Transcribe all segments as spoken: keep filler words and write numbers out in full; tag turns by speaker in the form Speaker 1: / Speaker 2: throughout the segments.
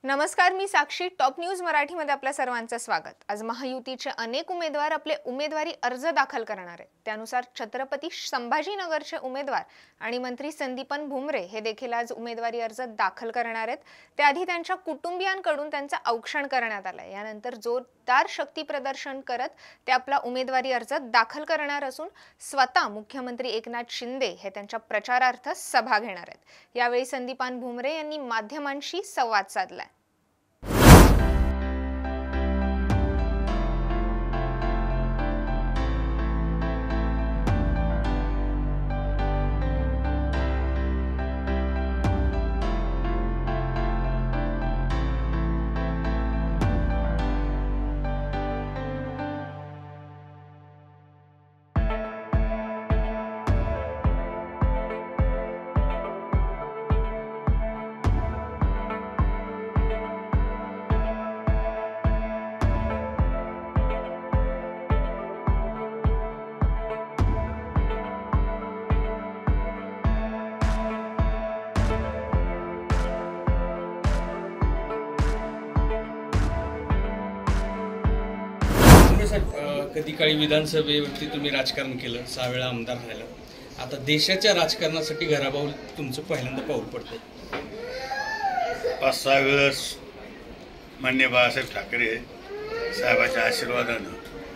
Speaker 1: नमस्कार, मी साक्षी. Top news मराठीमध्ये आपल्या सर्वांचं स्वागत. आज महायुतीचे अनेक उमेदवार आपले उमेदवारी अर्ज दाखल करणार आहेत. त्यानुसार छत्रपती संभाजीनगरचे उमेदवार आणि मंत्री संदीपन भुमरे हे देखील आज उमेदवारी अर्ज दाखल करणार आहेत. त्याआधी त्यांच्या कुटुंबियांकडून त्यांचं औक्षण करण्यात आलंय. यानंतर जोरदार शक्ती प्रदर्शन करत ते आपला उमेदवारी अर्ज दाखल करणार असून स्वतः मुख्यमंत्री एकनाथ शिंदे हे त्यांच्या प्रचारार्थ सभा घेणार आहेत. यावेळी संदीपन भुमरे यांनी माध्यमांशी संवाद साधलाय.
Speaker 2: कधी काळी विधानसभेवरती तुम्ही राजकारण केलं, सहा वेळा आमदार राहिला. आता देशाच्या राजकारणासाठी घराबाहेर तुमचं पहिल्यांदा पाऊल पडतं.
Speaker 3: पाच सहा वेळेस माननीय बाळासाहेब ठाकरे साहेबाच्या आशीर्वादानं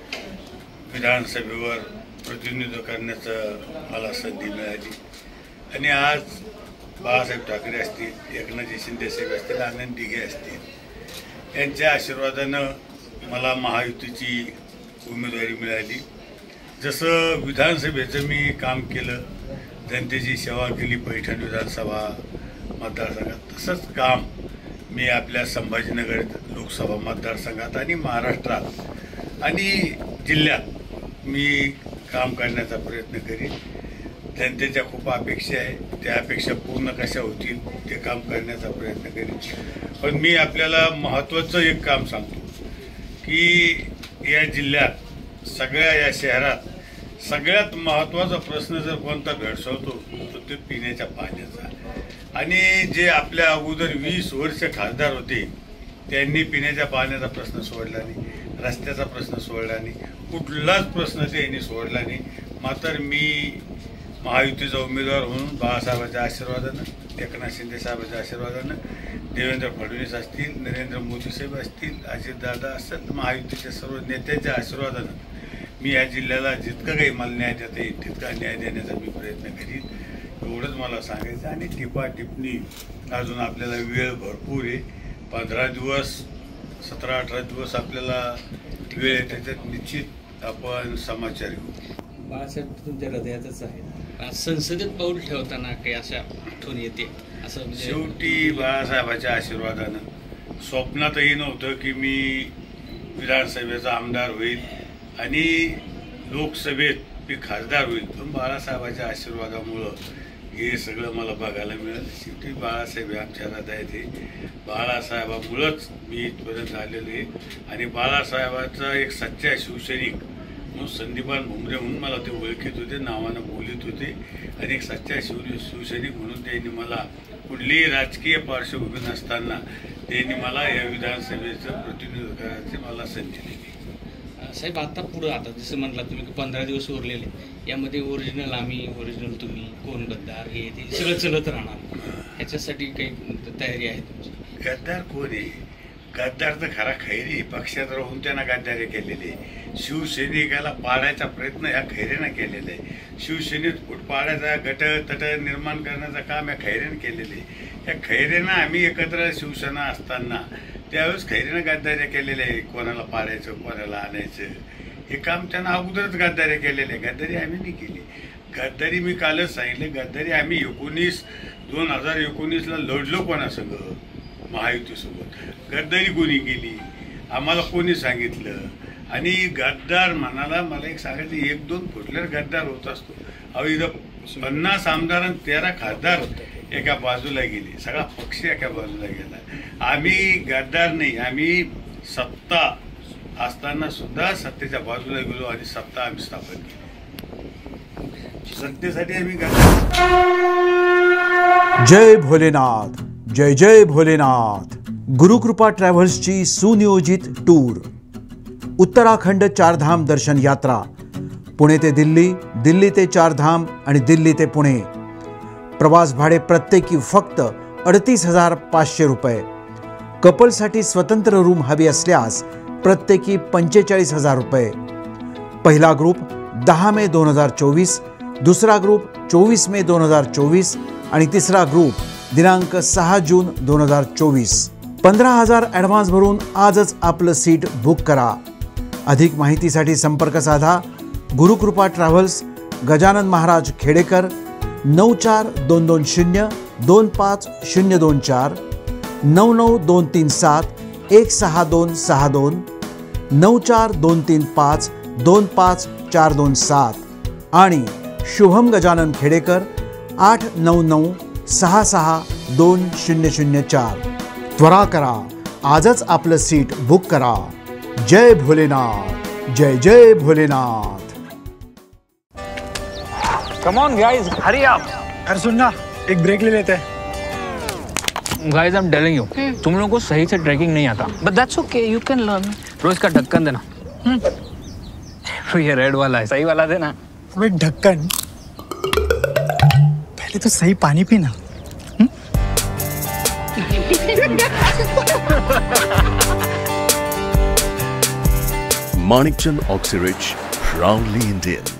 Speaker 3: विधानसभेवर प्रतिनिधित्व करण्याचं मला संधी मिळाली आणि आज बाळासाहेब ठाकरे असतील, एकनाथ शिंदे साहेब असतील, आनंद दिघे असतील यांच्या आशीर्वादानं मला महायुतीची उमेदवारी मिळाली. जसं विधानसभेचं मी काम केलं, जनतेची सेवा केली पैठण विधानसभा मतदारसंघात, तसंच काम मी आपल्या संभाजीनगर लोकसभा मतदारसंघात आणि महाराष्ट्रात आणि जिल्ह्यात मी काम करण्याचा प्रयत्न करीन. जनतेच्या खूप अपेक्षा आहे, त्या अपेक्षा पूर्ण कशा होतील ते काम करण्याचा प्रयत्न करीन. पण मी आपल्याला महत्त्वाचं एक काम सांगतो की या जिल्ह्यात सगळ्या या शहरात सगळ्यात महत्त्वाचा प्रश्न जर कोणता भेडसावतो तो ते पिण्याच्या पाण्याचा. आणि जे आपल्या अगोदर वीस वर्ष खासदार होते त्यांनी पिण्याच्या पाण्याचा प्रश्न सोडला नाही, रस्त्याचा प्रश्न सोडला नाही, कुठलाच प्रश्न त्यांनी सोडला नाही. मात्र मी महायुतीचा उमेदवार म्हणून बाळासाहेबांच्या आशीर्वादानं, एकनाथ शिंदे साहेबांच्या आशीर्वादानं, देवेंद्र फडणवीस असतील, नरेंद्र मोदी साहेब असतील, अजितदादा असतील, महायुतीच्या सर्व नेत्यांच्या आशीर्वादानं मी या जिल्ह्याला जितकं काही मला न्याय देता येईल तितका न्याय देण्याचा मी प्रयत्न करीन. एवढंच मला सांगायचं. आणि टिपा टिप्पणी अजून आपल्याला वेळ भरपूर आहे. पंधरा दिवस सतरा अठरा दिवस आपल्याला वेळ आहे, त्याच्यात निश्चित आपण समाचार घेऊ.
Speaker 2: बाळासाहेब तुमच्या हृदयातच आहे. संसदेत पाऊल ठेवताना काही अशा आठवण येते असं?
Speaker 3: शेवटी बाळासाहेबाच्या आशीर्वादानं स्वप्नातही नव्हतं की मी विधानसभेचा आमदार होईल आणि लोकसभेत मी खासदार होईल. पण बाळासाहेबाच्या आशीर्वादामुळं हे सगळं मला बघायला मिळालं. शेवटी बाळासाहेब आमच्या हृदयात आहे. बाळासाहेबामुळंच मी इथपर्यंत आलेलो आहे. आणि बाळासाहेबाचा एक सच्चा शिवसैनिक म्हणून संदीपन भुमरे म्हणून मला ते ओळखीत होते, नावानं बोलत होते. आणि एक सच्चा शिव शिवसैनिक म्हणून त्यांनी मला कुठलीही राजकीय पार्श्वभूमी नसताना त्यांनी मला या विधानसभेचं प्रतिनिधित्व करायची मला संधी दिली.
Speaker 2: साहेब, आता पुढं आता जसं म्हटलं तुम्ही पंधरा दिवस उरलेले, यामध्ये ओरिजिनल आम्ही, ओरिजिनल तुम्ही, कोण गद्दार, हे ते सगळं चलत राहणार. ह्याच्यासाठी काही तयारी आहे तुमची?
Speaker 3: गद्दार कोण आहे? गद्दार तर खरा खैरी पक्षात राहून त्यांना गद्दारी केलेली आहे. शिवसैनिकाला पाडायचा प्रयत्न ह्या खैरेनं केलेला आहे. शिवसेनेत फूट पाडायचा, गट तट निर्माण करण्याचं काम या खैरेनं केलेलं आहे. या खैरेनं आम्ही एकत्र शिवसेना असताना त्यावेळेस खैरेनं गद्दाऱ्या केलेल्या आहे. कोणाला पाडायचं, कोणाला आणायचं, हे काम त्यांना अगोदरच गद्दाऱ्या केलेल्या आहे. गद्दारी आम्ही नाही केली. गद्दारी मी कालच सांगितलं, गद्दारी आम्ही एकोणीस दोन हजार एकोणीसला लढलो कोणासंग, महायुतीसोबत. गद्दारी कोणी केली आम्हाला कोणी सांगितलं? आणि गद्दार म्हणाला मला एक सांगायचं, एक दोन फुटल्यावर गद्दार होत असतो. अहो इथं पन्नास आमदार आणि तेरा खासदार एका बाजूला गेले, सगळा पक्ष एका बाजूला गेला. आम्ही गद्दार नाही, आम्ही सत्ता असताना सुद्धा सत्तेच्या बाजूला गेलो आणि सत्ता आम्ही स्थापन केली. सत्तेसाठी आम्ही गद्दार.
Speaker 4: जय भोलेनाथ, जय जय भोलेनाथ. गुरुकृपा ट्रॅव्हल्सची सुनियोजित टूर, उत्तराखंड चारधाम दर्शन यात्रा, पुणे ते दिल्ली, दिल्ली ते चारधाम आणि दिल्ली ते पुणे. प्रवास भाडे प्रत्येकी फक्त अडतीस हजार पाचशे रुपये. कपलसाठी स्वतंत्र रूम हवी असल्यास प्रत्येकी पंचेचाळीस हजार रुपये. पहिला ग्रुप दहा मे दोन हजार चोवीस, दुसरा ग्रुप चोवीस मे दोन हजार चोवीस आणि तिसरा ग्रुप दिनांक सहा जून दोन हजार चोवीस. पंधरा हजार ॲडव्हान्स भरून आजच आपलं सीट बुक करा. अधिक माहितीसाठी संपर्क साधा गुरुकृपा ट्रॅव्हल्स, गजानन महाराज खेडेकर, नऊ चार दोन दोन शून्य दोन पाच शून्य दोन चार, नऊ नऊ दोन तीन सात एक सहा दोन सहा दोन, नऊ चार दोन तीन पाच दोन पाच चार दोन सात आणि शुभम गजानन खेडेकर आठ नऊ नऊ सहा सहा दोन शून्य शून्य चार. त्वरा करा, आजच आपलं सीट बुक करा. जय भोलेनाथ, जय जय Bholenath.
Speaker 5: Come on guys, hurry up.
Speaker 6: यार सुन ना, एक ब्रेक ले लेते हैं.
Speaker 5: Guys, I'm telling you, तुम लोगों को सही से ट्रैकिंग नहीं आता.
Speaker 7: But that's okay, you can learn.
Speaker 5: रोज का ढक्कन देना. तो ये रेड वाला है, सही वाला देना.
Speaker 6: अबे ढक्कन, पहले तो सही पानी पीना.
Speaker 8: Manikchand Oxyrich, proudly Indian.